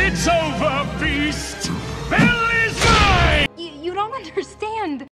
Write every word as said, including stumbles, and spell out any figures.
It's over, beast! Belle is mine! You, you don't understand.